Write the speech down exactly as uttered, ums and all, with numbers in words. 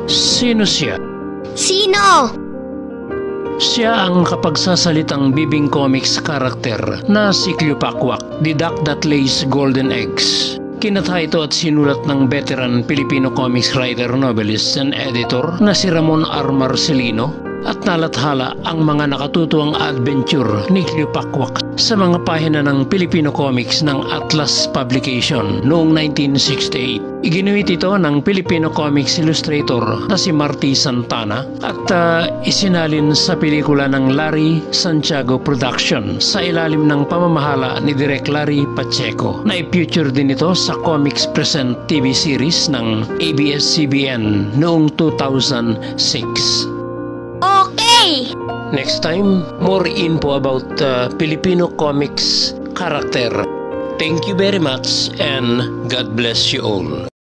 Sino siya? Sino? Siya ang kapagsasalitang Bibing Comics karakter na si Cleopaquak, the duck that lays golden eggs. Kinatha ito at sinulat ng veteran Filipino comics writer, novelist, and editor na si Ramon R. Marcelino at nalathala ang mga nakatutuwang adventure ni Cleopaquak sa mga pahina ng Filipino comics ng Atlas Publication noong nineteen sixty-eight. Iginuhit ito ng Filipino comics illustrator na si Marty Santana at uh, isinalin sa pelikula ng Larry Santiago Production sa ilalim ng pamamahala ni Direk Larry Pacheco. Na-feature din ito sa Comics Present T V series ng A B S C B N noong two thousand six. Okay! Next time, more info about uh, Filipino comics character. Thank you very much and God bless you all.